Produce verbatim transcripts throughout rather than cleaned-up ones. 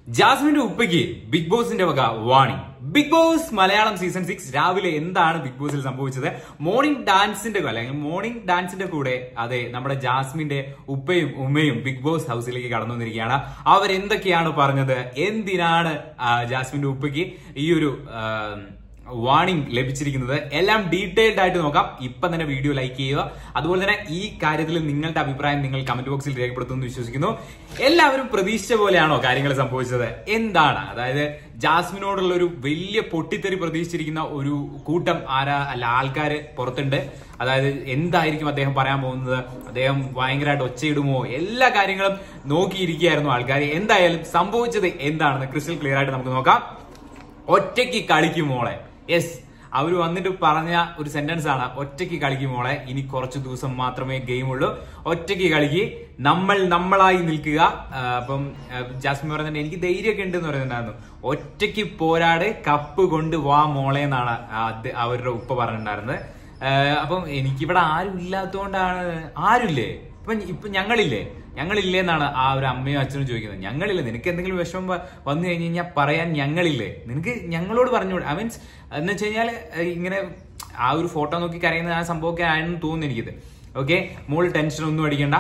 ജാസ്മിന്റെ ഉപ്പയ്ക്ക് ബിഗ് ബോസിന്റെ വക വാണി. Big boss Malayalam season six രാവിലെ എന്താണ് ബിഗ് ബോസിൽ സംഭവിച്ചത്? മോർണിംഗ് ഡാൻസിന്റെ അല്ലെങ്കിൽ മോർണിംഗ് ഡാൻസിന്റെ കൂടെ അതെ നമ്മുടെ ജാസ്മിന്റെ ഉപ്പയും ഉമ്മയും ബിഗ് ബോസ് ഹൗസിലേക്ക് കടന്നു വന്നിരിക്കുകയാണ്. അവരെന്തൊക്കെയാണ് പറഞ്ഞത്? എന്തിനാണ് ജാസ്മിന്റെ ഉപ്പയ്ക്ക് ഈ ഒരു വാർണിംഗ് ലഭിച്ചിരിക്കുന്നത്? എല്ലാം ഡീറ്റെയിൽഡ് ആയിട്ട് നോക്കാം. ഇപ്പം തന്നെ വീഡിയോ ലൈക്ക് ചെയ്യുക. അതുപോലെ തന്നെ ഈ കാര്യത്തിൽ നിങ്ങളുടെ അഭിപ്രായം നിങ്ങൾ കമന്റ് ബോക്സിൽ രേഖപ്പെടുത്തുമെന്ന് വിശ്വസിക്കുന്നു. എല്ലാവരും പ്രതീക്ഷിച്ച പോലെയാണോ കാര്യങ്ങൾ സംഭവിച്ചത്? എന്താണ് അതായത് ജാസ്മിനോടുള്ള ഒരു വലിയ പൊട്ടിത്തെറി പ്രതീക്ഷിച്ചിരിക്കുന്ന ഒരു കൂട്ടം ആരാ അല്ല ആൾക്കാര് പുറത്തുണ്ട്. അതായത് എന്തായിരിക്കും അദ്ദേഹം പറയാൻ പോകുന്നത്? അദ്ദേഹം ഭയങ്കരമായിട്ട് ഒച്ചയിടുമോ? എല്ലാ കാര്യങ്ങളും നോക്കിയിരിക്കുകയായിരുന്നു ആൾക്കാർ. എന്തായാലും സംഭവിച്ചത് എന്താണെന്ന് ക്രിസ്റ്റൽ ക്ലിയർ ആയിട്ട് നമുക്ക് നോക്കാം. ഒറ്റയ്ക്ക് കളിക്കും മോളെ. യെസ്, അവര് വന്നിട്ട് പറഞ്ഞ ഒരു സെന്റൻസ് ആണ്, ഒറ്റയ്ക്ക് കളിക്കും മോളെ. ഇനി കുറച്ചു ദിവസം മാത്രമേ ഗെയിം ഉള്ളൂ. ഒറ്റയ്ക്ക് കളിക്ക്, നമ്മൾ നമ്മളായി നിൽക്കുക. അപ്പം ജാസ്മിൻ പറയുന്നുണ്ട് എനിക്ക് ധൈര്യമൊക്കെ ഉണ്ട് എന്ന് പറയുന്നുണ്ടായിരുന്നു. ഒറ്റയ്ക്ക് പോരാട്, കപ്പ് കൊണ്ട് വാ മോളെ എന്നാണ് അവരുടെ ഉപ്പ പറഞ്ഞിട്ടുണ്ടായിരുന്നത്. അപ്പം എനിക്കിവിടെ ആരും ഇല്ലാത്തതുകൊണ്ടാണ്. ആരുമില്ലേ ഇപ്പൊ ഇപ്പൊ ഞങ്ങളില്ലേ ഞങ്ങളില്ലേ എന്നാണ് ആ ഒരു അമ്മയും അച്ഛനും ചോദിക്കുന്നത്. ഞങ്ങളില്ലേ, നിനക്ക് എന്തെങ്കിലും വിഷമം വന്നു കഴിഞ്ഞ് കഴിഞ്ഞാൽ പറയാൻ ഞങ്ങളില്ലേ? നിനക്ക് ഞങ്ങളോട് പറഞ്ഞുകൂടെ? ഐ മീൻസ് എന്ന് വെച്ച് കഴിഞ്ഞാൽ ഇങ്ങനെ ആ ഒരു ഫോട്ടോ നോക്കി കരയുന്ന ആ സംഭവമൊക്കെ ആണെന്ന് തോന്നുന്നു എനിക്കിത്. ഓക്കെ, മോൾ ടെൻഷൻ ഒന്നും അടിക്കണ്ട,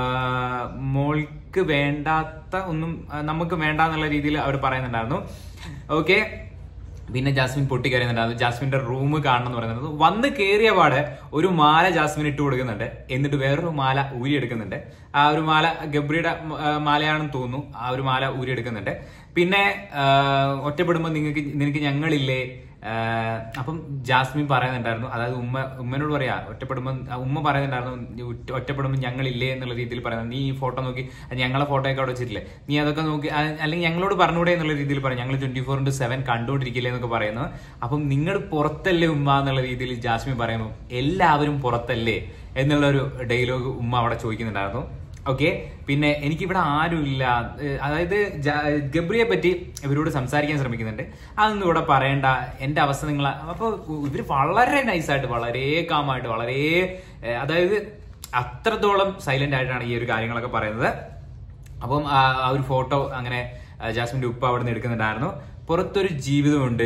മോൾക്ക് വേണ്ടാത്ത ഒന്നും നമുക്ക് വേണ്ട എന്നുള്ള രീതിയിൽ അവർ പറയുന്നുണ്ടായിരുന്നു. ഓക്കെ, പിന്നെ ജാസ്മിൻ പൊട്ടിക്കരയുന്നുണ്ടായിരുന്നു. ജാസ്മിന്റെ റൂം കാണണം എന്ന് പറയുന്നത്. വന്ന് കയറിയ പാട് ഒരു മാല ജാസ്മിൻ ഇട്ട് കൊടുക്കുന്നുണ്ട്. എന്നിട്ട് വേറൊരു മാല ഊരിയെടുക്കുന്നുണ്ട്. ആ ഒരു മാല ഗബ്രിയുടെ മാലയാണെന്ന് തോന്നുന്നു. ആ ഒരു മാല ഊരിയെടുക്കുന്നുണ്ട്. പിന്നെ ഒറ്റപ്പെടുമ്പോ നിങ്ങൾക്ക് നിനക്ക് ഞങ്ങളില്ലേ? അപ്പം ജാസ്മിൻ പറയുന്നുണ്ടായിരുന്നു, അതായത് ഉമ്മ ഉമ്മനോട് പറയാ ഒറ്റപ്പെടുമ്പോ ഉമ്മ പറയുന്നുണ്ടായിരുന്നു ഒറ്റപ്പെടുമ്പോ ഞങ്ങളില്ലേ എന്നുള്ള രീതിയിൽ പറയുന്നത്. നീ ഈ ഫോട്ടോ നോക്കി ഞങ്ങളെ ഫോട്ടോ ഒക്കെ അവിടെ വെച്ചിട്ടില്ലേ, നീ അതൊക്കെ നോക്കി അല്ലെങ്കിൽ ഞങ്ങളോട് പറഞ്ഞൂടെ എന്നുള്ള രീതിയിൽ പറയാം. ഞങ്ങൾ ട്വന്റി ഫോർ ഇന്റു സെവൻ കണ്ടുകൊണ്ടിരിക്കില്ലേ എന്നൊക്കെ പറയുന്നത്. അപ്പം നിങ്ങൾ പുറത്തല്ലേ ഉമ്മ എന്നുള്ള രീതിയിൽ ജാസ്മിൻ പറയുമ്പോൾ എല്ലാവരും പുറത്തല്ലേ എന്നുള്ളൊരു ഡയലോഗ് ഉമ്മ അവിടെ ചോദിക്കുന്നുണ്ടായിരുന്നു. ഓക്കെ, പിന്നെ എനിക്കിവിടെ ആരുമില്ല, അതായത് ഗബ്രിയെ പറ്റി ഇവരോട് സംസാരിക്കാൻ ശ്രമിക്കുന്നുണ്ട്. അതൊന്നും ഇവിടെ പറയണ്ട, എന്റെ അവസ്ഥ നിങ്ങൾ. അപ്പൊ ഇവര് വളരെ നൈസായിട്ട്, വളരെ കാമായിട്ട്, വളരെ അതായത് അത്രത്തോളം സൈലന്റ് ആയിട്ടാണ് ഈ ഒരു കാര്യങ്ങളൊക്കെ പറയുന്നത്. അപ്പം ആ ഒരു ഫോട്ടോ അങ്ങനെ ജാസ്മിന്റെ ഉപ്പ അവിടെ നിന്ന് എടുക്കുന്നുണ്ടായിരുന്നു. പുറത്തൊരു ജീവിതമുണ്ട്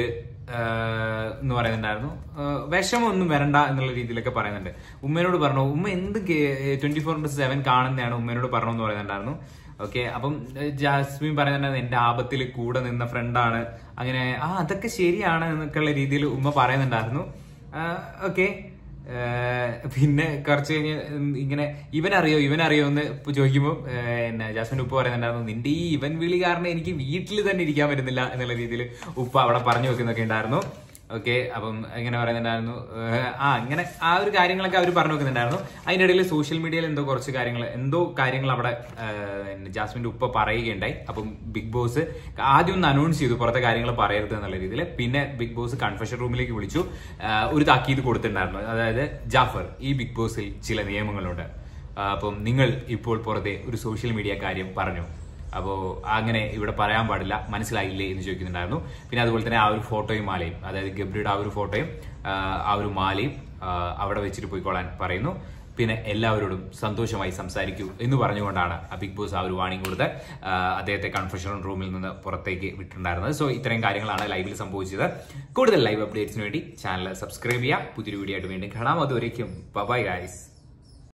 എന്ന് പറയുന്നുണ്ടായിരുന്നു. വിഷമൊന്നും വരണ്ട എന്നുള്ള രീതിയിലൊക്കെ പറയുന്നുണ്ട്. ഉമ്മേനോട് പറഞ്ഞു, ഉമ്മ എന്ത് ട്വന്റി ഫോർ ഇന്റു സെവൻ കാണുന്നതാണ് ഉമ്മേനോട് പറഞ്ഞു എന്ന് പറയുന്നുണ്ടായിരുന്നു. ഓക്കെ, അപ്പം ജാസ്മിൻ പറയുന്നുണ്ടായിരുന്നു എന്റെ ആപത്തിൽ കൂടെ നിന്ന ഫ്രണ്ടാണ്, അങ്ങനെ ആ അതൊക്കെ ശരിയാണ് എന്നൊക്കെയുള്ള രീതിയിൽ ഉമ്മ പറയുന്നുണ്ടായിരുന്നു. ഓക്കെ, പിന്നെ കുറച്ച് കഴിഞ്ഞ് ഇങ്ങനെ ഇവനറിയോ ഇവനറിയോ എന്ന് ചോദിക്കുമ്പോൾ പിന്നെ ജാസ്മിൻ ഉപ്പ പറയുന്നുണ്ടായിരുന്നു നിന്റെ ഈ ഇവൻ വിളി കാരണം എനിക്ക് വീട്ടിൽ തന്നെ ഇരിക്കാൻ പറ്റുന്നില്ല എന്നുള്ള രീതിയിൽ ഉപ്പ അവിടെ പറഞ്ഞു വെക്കുന്നൊക്കെ ഉണ്ടായിരുന്നു. ഓക്കെ, അപ്പം ഇങ്ങനെ പറയുന്നുണ്ടായിരുന്നു. ആ ഇങ്ങനെ ആ ഒരു കാര്യങ്ങളൊക്കെ അവർ പറഞ്ഞു വെക്കുന്നുണ്ടായിരുന്നു. അതിന്റെ ഇടയിൽ സോഷ്യൽ മീഡിയയിൽ എന്തോ കുറച്ച് കാര്യങ്ങൾ എന്തോ കാര്യങ്ങൾ അവിടെ ജാസ്മിന്റെ ഉപ്പ പറയുകയുണ്ടായി. അപ്പം ബിഗ് ബോസ് ആദ്യം ഒന്ന് അനൗൺസ് ചെയ്തു പുറത്തെ കാര്യങ്ങൾ പറയരുത് എന്നുള്ള രീതിയിൽ. പിന്നെ ബിഗ് ബോസ് കൺഫെഷൻ റൂമിലേക്ക് വിളിച്ചു ഒരു താക്കീത് കൊടുത്തിട്ടുണ്ടായിരുന്നു. അതായത് ജാഫർ, ഈ ബിഗ് ബോസിൽ ചില നിയമങ്ങളുണ്ട്. അപ്പം നിങ്ങൾ ഇപ്പോൾ പുറത്തെ ഒരു സോഷ്യൽ മീഡിയ കാര്യം പറഞ്ഞു, അപ്പോ അങ്ങനെ ഇവിടെ പറയാൻ പാടില്ല, മനസ്സിലായില്ലേ എന്ന് ചോദിക്കുന്നുണ്ടായിരുന്നു. പിന്നെ അതുപോലെ തന്നെ ആ ഒരു ഫോട്ടോയും മാലയും, അതായത് ഗബ്രിയുടെ ആ ഒരു ഫോട്ടോയും ആ ഒരു മാലയും അവിടെ വെച്ചിട്ട് പോയിക്കോളാൻ പറയുന്നു. പിന്നെ എല്ലാവരോടും സന്തോഷമായി സംസാരിക്കൂ എന്ന് പറഞ്ഞുകൊണ്ടാണ് ആ ബിഗ് ബോസ് ആ ഒരു വാണിംഗ് കൊടുത്ത് അദ്ദേഹത്തെ കൺഫെഷൻ റൂമിൽ നിന്ന് പുറത്തേക്ക് വിട്ടിട്ടുണ്ടായിരുന്നത്. സോ ഇത്രയും കാര്യങ്ങളാണ് ലൈവിൽ സംഭവിച്ചത്. കൂടുതൽ ലൈവ് അപ്ഡേറ്റ്സിന് വേണ്ടി ചാനൽ സബ്സ്ക്രൈബ് ചെയ്യുക. പുതിയൊരു വീഡിയോ ആയിട്ട് വീണ്ടും കാണാം. അതുവരേക്കും ബൈ ഗൈസ്.